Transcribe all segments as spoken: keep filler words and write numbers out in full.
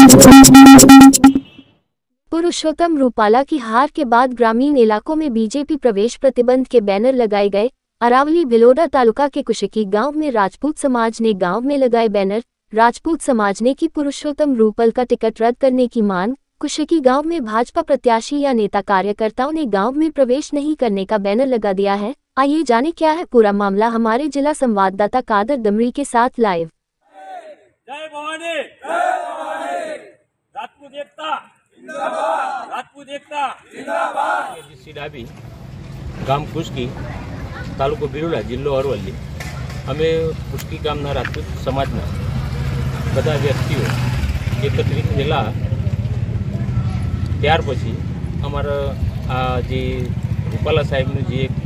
पुरुषोत्तम रूपाला की हार के बाद ग्रामीण इलाकों में बीजेपी प्रवेश प्रतिबंध के बैनर लगाए गए। अरावली भिलोड़ा तालुका के कुशकी गांव में राजपूत समाज ने गांव में लगाए बैनर। राजपूत समाज ने की पुरुषोत्तम रूपाल का टिकट रद्द करने की मांग। कुशकी गांव में भाजपा प्रत्याशी या नेता कार्यकर्ताओं ने गांव में प्रवेश नहीं करने का बैनर लगा दिया है। आइए जाने क्या है पूरा मामला, हमारे जिला संवाददाता कादर दमरी के साथ लाइव। जय भवानी, जय भवानी। राजपूत एकता जिंदाबाद, राजपूत एकता जिंदाबाद। सीडाबी गाम कुशकी तालुको बिरोડા જિલ્લો અરવલ્લી। અમે કુશકી ગામના રાજપૂત સમાજના બધા વ્યક્તિઓ એકત્રિત થયેલા। ત્યાર પછી અમારા આ જે રૂપાલા સાહેબનું જે એક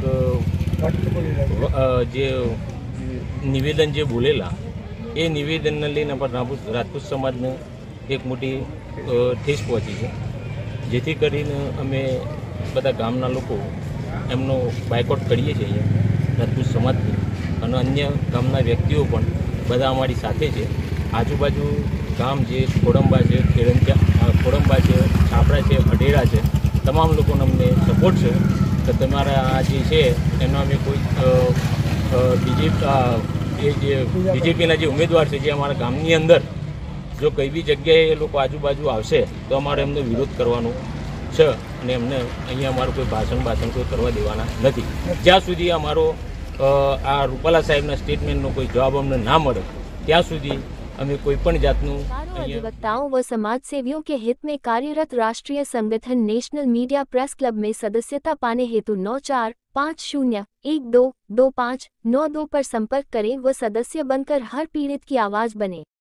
જે નિવેદન જે બોલેલા એ નિવેદનને લઈને પણ રાજપૂત સમાજને એક મોટી ઠેસ પહોંચી છે, જેથી કરીને અમે બધા ગામના લોકો એમનો બાયકોટ કરીએ છીએ અહીંયા રાજપૂત સમાજથી, અને અન્ય ગામના વ્યક્તિઓ પણ બધા અમારી સાથે છે। આજુબાજુ ગામ જે ખોડંબા છે, ખેડંચા ખોડંબા છે, છાપરા છે, અઢેડા છે, તમામ લોકોને અમને સપોર્ટ છે કે તમારા આ જે છે એનો અમે કોઈ બીજેપી એ જે બીજેપીના જે ઉમેદવાર છે જે અમારા ગામની અંદર જો કઈ બી જગ્યાએ એ લોકો આજુબાજુ આવશે તો અમારે એમનો વિરોધ કરવાનો છે, અને એમને અહીંયા અમારું કોઈ ભાષણ ભાષણ કોઈ કરવા દેવાના નથી જ્યાં સુધી અમારો આ રૂપાલા સાહેબના સ્ટેટમેન્ટનો કોઈ જવાબ અમને ના મળે ત્યાં સુધી हमें कोई पण जातनु अधिवक्ताओं व समाज सेवियों के हित में कार्यरत राष्ट्रीय संगठन नेशनल मीडिया प्रेस क्लब में सदस्यता पाने हेतु नौ चार पाँच शून्य एक दो दो पाँच नौ दो पर संपर्क करें व सदस्य बनकर हर पीड़ित की आवाज बने।